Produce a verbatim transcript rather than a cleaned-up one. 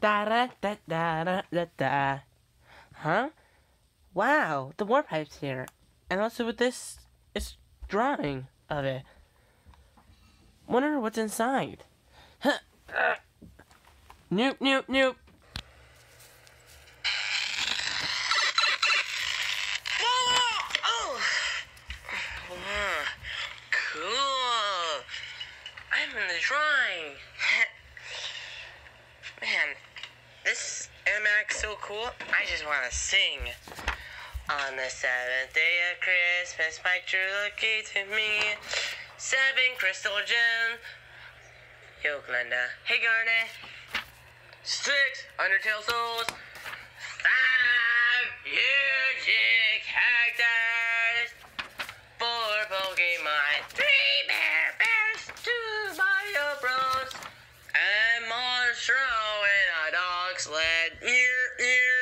Da da da da da da da. Huh? Wow, the warp pipe's here. And also with this, it's drawing of it. Wonder what's inside. Huh. Uh. Nope, nope, nope. Oh. Cool. I'm in the drawing. Man, this animatic's so cool. I just want to sing. On the seventh day of Christmas, my true love gave to me seven crystal gems. Yo, Glenda. Hey, Garnet. Six Undertale souls. Five huge characters. Four Pokemon. Three Bear Bears. Two Mario Bros. And Monstro in a dog sled. Ear, ear.